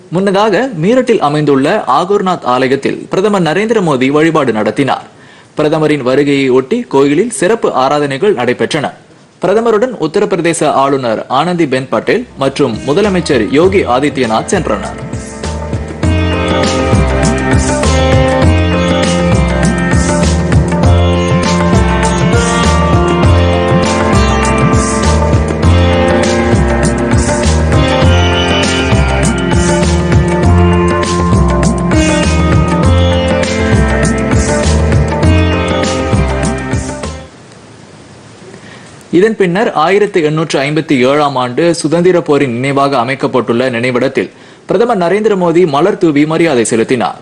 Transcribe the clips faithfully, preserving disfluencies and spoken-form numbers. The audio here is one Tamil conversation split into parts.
முன்னதாக மீரட்டில் அமைந்துள்ள ஆகூர்நாத் ஆலயத்தில் பிரதமர் நரேந்திர மோடி வழிபாடு நடத்தினார். பிரதமரின் வருகையை ஒட்டி கோயிலில் சிறப்பு ஆராதனைகள் நடைபெற்றன. பிரதமருடன் உத்தரப்பிரதேச ஆளுநர் ஆனந்திபென் பட்டேல் மற்றும் முதலமைச்சர் யோகி ஆதித்யநாத் சென்றனர். இதன் பின்னர் ஆயிரத்தி எண்ணூற்று ஐம்பத்தி ஏழாம் ஆண்டு சுதந்திர போரின் நினைவாக அமைக்கப்பட்டுள்ள நினைவிடத்தில் பிரதமர் நரேந்திர மோடி மலர் தூவி மரியாதை செலுத்தினார்.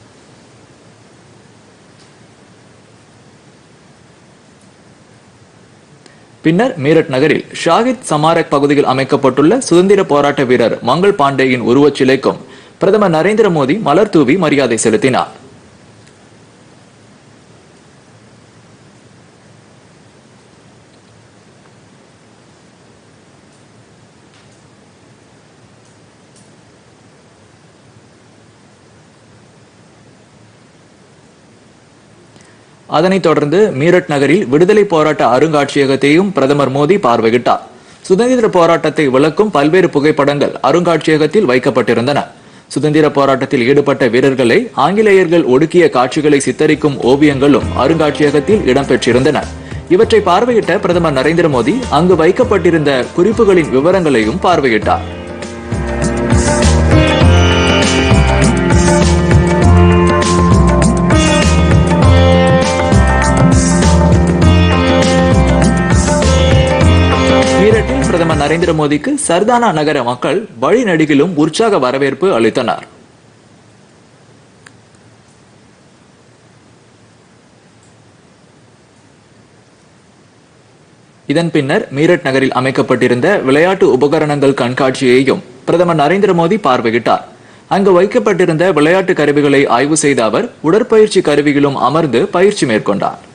பின்னர் மீரட் நகரில் ஷாஹித் சமாரக் பகுதியில் அமைக்கப்பட்டுள்ள சுதந்திர போராட்ட வீரர் மங்கள் பாண்டேயின் உருவச் சிலைக்கும் பிரதமர் நரேந்திர மோடி மலர் தூவி மரியாதை செலுத்தினார். அதனைத் தொடர்ந்து மீரட் நகரில் விடுதலை போராட்ட அருங்காட்சியகத்தையும் பிரதமர் மோடி பார்வையிட்டார். சுதந்திர போராட்டத்தை விளக்கும் பல்வேறு புகைப்படங்கள் அருங்காட்சியகத்தில் வைக்கப்பட்டிருந்தன. சுதந்திர போராட்டத்தில் ஈடுபட்ட வீரர்களை ஆங்கிலேயர்கள் ஒடுக்கிய காட்சிகளை சித்தரிக்கும் ஓவியங்களும் அருங்காட்சியகத்தில் இடம்பெற்றிருந்தன. இவற்றை பார்வையிட்ட பிரதமர் நரேந்திர மோடி அங்கு வைக்கப்பட்டிருந்த குறிப்புகளின் விவரங்களையும் பார்வையிட்டார். மீரட்டில் பிரதமர் நரேந்திர மோடிக்கு சர்தானா நகர மக்கள் வழிநெடுகிலும் உற்சாக வரவேற்பு அளித்தனர். இதன் பின்னர் மீரட் நகரில் அமைக்கப்பட்டிருந்த விளையாட்டு உபகரணங்கள் கண்காட்சியையும் பிரதமர் நரேந்திர மோடி பார்வையிட்டார். அங்கு வைக்கப்பட்டிருந்த விளையாட்டு கருவிகளை ஆய்வு செய்த அவர் உடற்பயிற்சி கருவியிலும் அமர்ந்து பயிற்சி மேற்கொண்டார்.